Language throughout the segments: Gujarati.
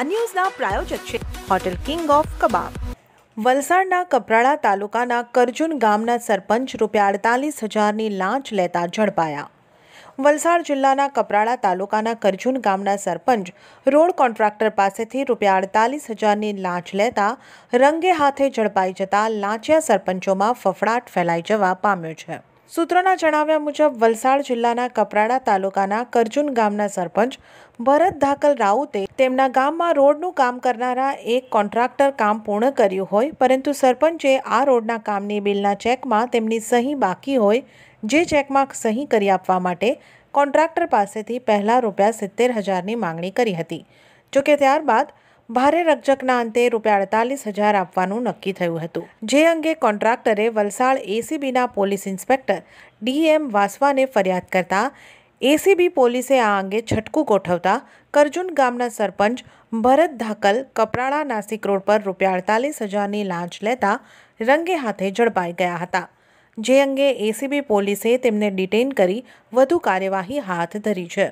આ ન્યૂઝના પ્રાયોજક છે હોટેલ કિંગ ઓફ કબાબ। વલસાડના કપરાડા તાલુકાના કરજુન ગામના સરપંચ ₹48,000ની લાંચ લેતા ઝડપાયા। વલસાડ જિલ્લાના કપરાડા તાલુકાના કરજુન ગામના સરપંચ રોડ કોન્ટ્રાક્ટર પાસેથી ₹48,000ની લાંચ લેતા રંગે હાથે ઝડપાઈ જતા લાંચિયા સરપંચોમાં ફફડાટ ફેલાઈ જવા પામ્યો છે। સૂત્રોના જણાવ્યા મુજબ વલસાડ જિલ્લાના કપરાડા તાલુકાના કરજુન ગામના સરપંચ ભરત ધાકલ રાઉતે તેમના ગામમાં રોડનું કામ કરનારા એક કોન્ટ્રાક્ટર કામ પૂર્ણ કર્યું હોય, પરંતુ સરપંચે આ રોડના કામની બિલના ચેકમાં તેમની સહી બાકી હોય, જે ચેકમાં સહી કરી આપવા માટે કોન્ટ્રાક્ટર પાસેથી પહેલા ₹70,000ની માંગણી કરી હતી। જોકે ત્યારબાદ ભારે રકઝકના અંતે ₹48,000 આપવાનું નક્કી થયું હતું, જે અંગે કોન્ટ્રાક્ટરે વલસાડ એસીબીના પોલીસ ઇન્સ્પેક્ટર DM વાસવાને ફરિયાદ કરતા એસીબી પોલીસે આ અંગે છટકું ગોઠવતા કરજુન ગામના સરપંચ ભરત ધાકલ કપરાડા નાસિક રોડ પર ₹48,000ની લાંચ લેતા રંગે હાથે ઝડપાઈ ગયા હતા, જે અંગે એસીબી પોલીસે તેમને ડિટેઇન કરી વધુ કાર્યવાહી હાથ ધરી છે।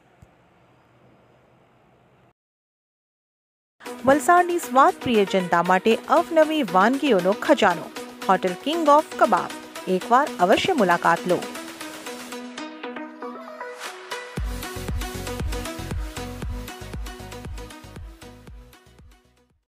વલસાડની સ્વાદપ્રિય જનતા માટે અવનવી વાનગીઓનો ખજાનો હોટેલ કિંગ ઓફ કબાબ। એકવાર અવશ્ય મુલાકાત લો।